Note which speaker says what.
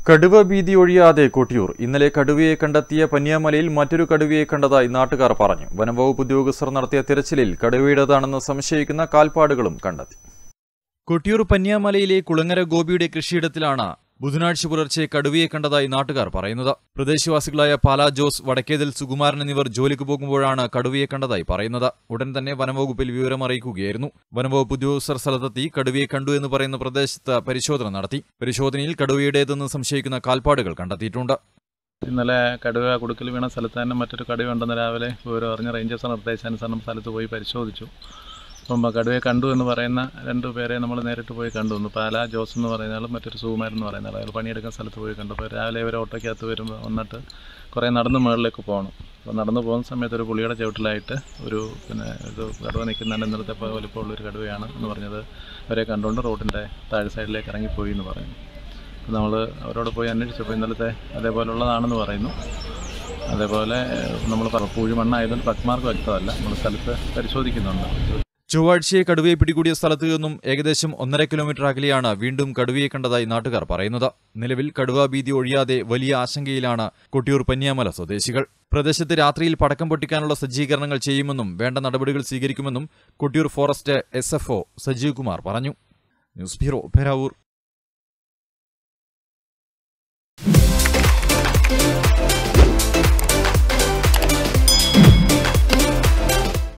Speaker 1: കടുവ ഭീതി ഒഴിയാതെ കൊട്ടിയൂർ. ഇന്നലെ കടുവയെ കണ്ടെത്തിയ പന്യാമലയിൽ മറ്റൊരു കടുവയെ കണ്ടതായി നാട്ടുകാർ പറഞ്ഞു. വനംവകുപ്പ് ഉദ്യോഗസ്ഥർ നടത്തിയ തിരച്ചിലിൽ കടുവയുടേതാണെന്ന് സംശയിക്കുന്ന കാൽപ്പാടുകളും കണ്ടെത്തി. കൊട്ടിയൂർ പന്യാമലയിലെ കുളങ്ങര ഗോപിയുടെ കൃഷിയിടത്തിലാണ് ബുധനാഴ്ച പുലർച്ചെ കടുവയെ കണ്ടതായി നാട്ടുകാർ പറയുന്നത്. പ്രദേശവാസികളായ പാലാ ജോസ്, വടക്കേതിൽ സുകുമാരൻ എന്നിവർ ജോലിക്ക് പോകുമ്പോഴാണ് കടുവയെ കണ്ടതായി പറയുന്നത്. ഉടൻ തന്നെ വനംവകുപ്പിൽ വിവരം അറിയിക്കുകയായിരുന്നു. വനംവകുപ്പ് ഉദ്യോഗസ്ഥർ സ്ഥലത്തെത്തി കടുവയെ കണ്ടു എന്ന് പറയുന്ന പ്രദേശത്ത് പരിശോധന നടത്തി. പരിശോധനയിൽ കടുവയുടേതെന്ന് സംശയിക്കുന്ന കാൽപ്പാടുകൾ കണ്ടെത്തിയിട്ടുണ്ട്.
Speaker 2: ഇന്നലെ കടുവ കുടുക്കൽ വീണ സ്ഥലത്ത് തന്നെ മറ്റൊരു കടുവ ഉണ്ടെന്ന് രാവിലെ വിവരം അറിഞ്ഞ റേഞ്ചേഴ്സ് നിർദ്ദേശാനുസരണം സ്ഥലത്ത് പോയി പരിശോധിച്ചു. അപ്പം കടുവയെ കണ്ടു എന്ന് പറയുന്ന രണ്ടുപേരെ നമ്മൾ നേരിട്ട് പോയി കണ്ടു. പാലാ ജോസ് എന്ന് പറയുന്ന ആളും മറ്റൊരു സുകുമാരൻ എന്ന് പറയുന്ന ആൾ. അയാൾ പണിയെടുക്കുന്ന സ്ഥലത്ത് പോയി കണ്ടു. അപ്പോൾ രാവിലെ ഇവർ ഓട്ടോയ്ക്കകത്ത് വരുമ്പോൾ വന്നിട്ട് കുറേ നടന്ന് മുകളിലേക്ക് പോകണം. അപ്പോൾ നടന്നു പോകുന്ന സമയത്ത് ഒരു പുളിയുടെ ചവിട്ടിലായിട്ട് ഒരു ഇത് കടുവ നിൽക്കുന്നതിൻ്റെ ഇന്നലത്തെ വലിപ്പമുള്ളൊരു കടുവയാണ് എന്ന് പറഞ്ഞത് അവരെ കണ്ടുകൊണ്ട് റോഡിൻ്റെ താഴെ സൈഡിലേക്ക് ഇറങ്ങിപ്പോയി എന്ന് പറയുന്നു. അപ്പോൾ നമ്മൾ അവരോട് പോയി അന്വേഷിച്ചപ്പോൾ ഇന്നലത്തെ അതേപോലുള്ളതാണെന്ന് പറയുന്നു. അതേപോലെ നമ്മൾ പൂഴിമണ്ണായതുകൊണ്ട് പക്മാർക്ക് വ്യക്തമല്ല. നമ്മൾ സ്ഥലത്ത് പരിശോധിക്കുന്നുണ്ട്.
Speaker 1: ചൊവ്വാഴ്ചയെ കടുവയെ പിടികൂടിയ സ്ഥലത്ത് നിന്നും ഏകദേശം 1.5 കിലോമീറ്റർ അകലെയാണ് വീണ്ടും കടുവയെ കണ്ടതായി നാട്ടുകാർ പറയുന്നത്. നിലവിൽ കടുവാ ഭീതി ഒഴിയാതെ വലിയ ആശങ്കയിലാണ് കൊട്ടിയൂർ പന്യാമല സ്വദേശികൾ. പ്രദേശത്ത് രാത്രിയിൽ പടക്കം പൊട്ടിക്കാനുള്ള സജ്ജീകരണങ്ങൾ ചെയ്യുമെന്നും വേണ്ട നടപടികൾ സ്വീകരിക്കുമെന്നും കൊട്ടിയൂർ ഫോറസ്റ്റ് SFO സജീവ് കുമാർ പറഞ്ഞു. News bureau, Peravoor.